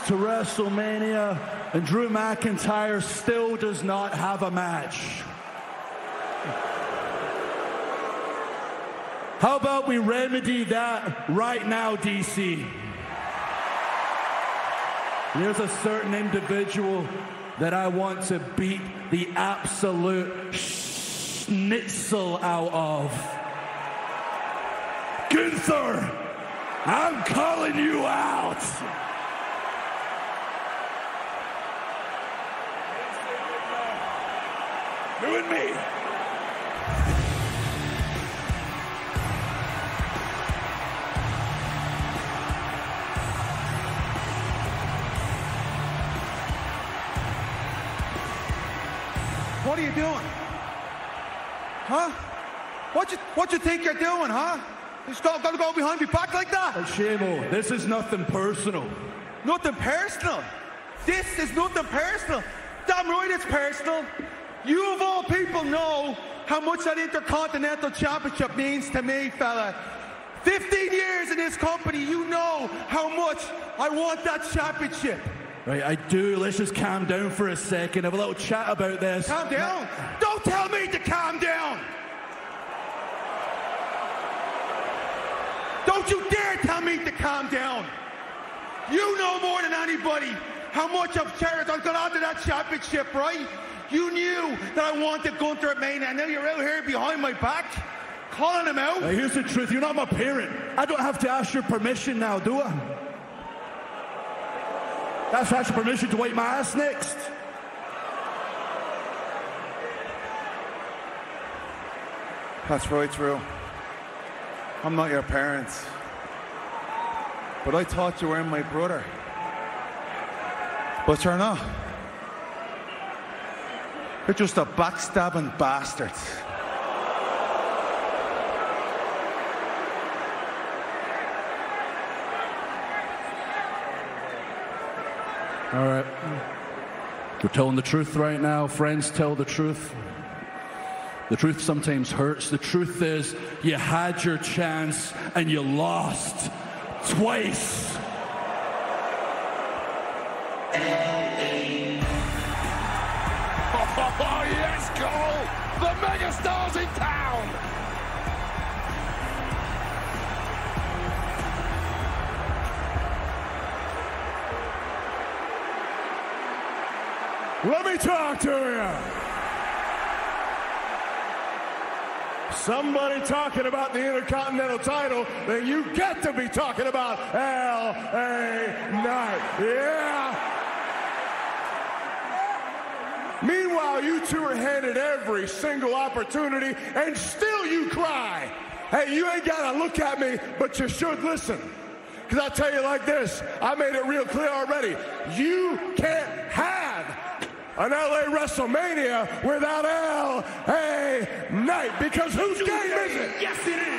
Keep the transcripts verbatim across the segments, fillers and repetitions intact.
to WrestleMania, and Drew McIntyre still does not have a match. How about we remedy that right now, D C? There's a certain individual that I want to beat the absolute schnitzel out of. Gunther, I'm calling you out. You and me. What are you doing? Huh? What you what you think you're doing, huh? You just got, got to go behind me back like that? Hey, Shamo, this is nothing personal. Nothing personal? This is nothing personal. Damn right it's personal. You of all people know how much that Intercontinental Championship means to me, fella. Fifteen years in this company, you know how much I want that championship. Right, I do. Let's just calm down for a second. Have a little chat about this. Calm down? Don't tell me to calm down! Don't you dare tell me to calm down! You know more than anybody how much I've cherished. I've got onto that championship, right? You knew that I wanted Gunther at Mania, and now you're out here behind my back, calling him out. Now, here's the truth. You're not my parent. I don't have to ask your permission now, do I? That's ask your permission to wipe my ass next. That's right, Drew. I'm not your parents. But I thought you were my brother. But you're not. You're just a backstabbing bastard. All right. We're telling the truth right now. Friends, tell the truth. The truth sometimes hurts. The truth is, you had your chance and you lost twice. Oh, yes, Cole! The megastar's in town! Let me talk to you. Somebody talking about the Intercontinental title, then you get to be talking about L A Knight. Yeah. Meanwhile, you two are handed every single opportunity, and still you cry. Hey, you ain't got to look at me, but you should listen. Because I'll tell you like this, I made it real clear already. You can't have an L A WrestleMania without L A Knight, because whose game is it? Yes, it is!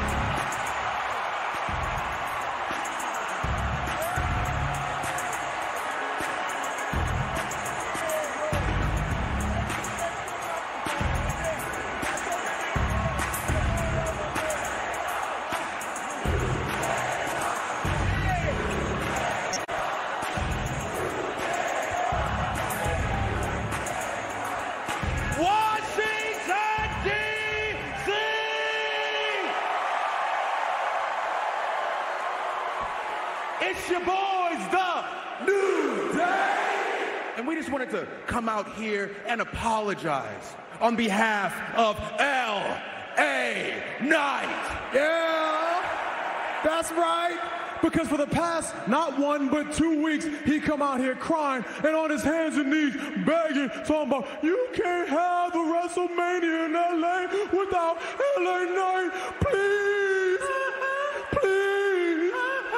It's your boys, the New Day! And we just wanted to come out here and apologize on behalf of L A Knight. Yeah, that's right. Because for the past, not one, but two weeks, he come out here crying and on his hands and knees begging, talking about, you can't have the WrestleMania in L A without L A Knight. Please, please.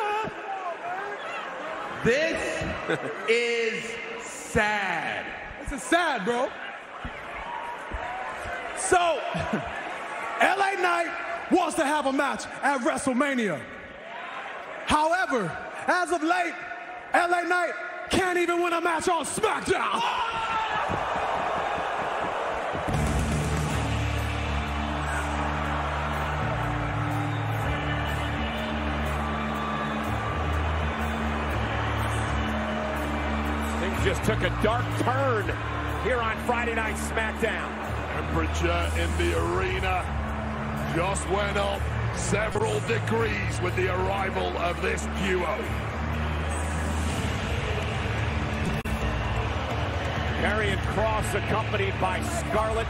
This is sad. This is sad, bro. So, L A Knight wants to have a match at WrestleMania. However, as of late, L A Knight can't even win a match on SmackDown. just took a dark turn here on Friday Night SmackDown. Temperature in the arena just went up several degrees with the arrival of this duo. Karrion Kross accompanied by Scarlett.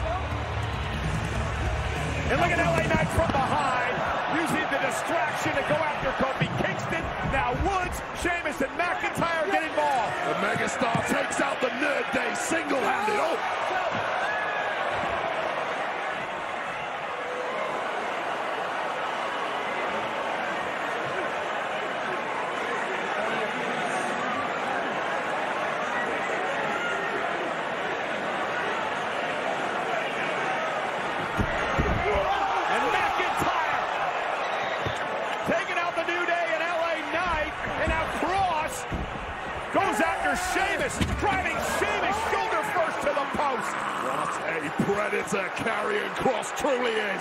And look at L A Knight from behind, using the distraction to go after Kofi Kingston. Now Woods, Sheamus, and McIntyre get involved. The megastar takes out the Nerd Day single-handed. Oh! Goes after Sheamus, driving Sheamus shoulder first to the post. What a predator Karrion Kross truly is.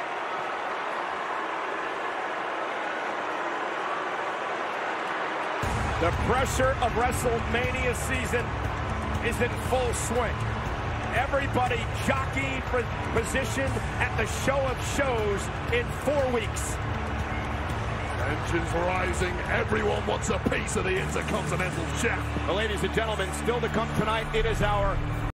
The pressure of WrestleMania season is in full swing. Everybody jockeying for position at the show of shows in four weeks. Tensions rising. Everyone wants a piece of the Intercontinental Champ. Well, ladies and gentlemen, still to come tonight, it is our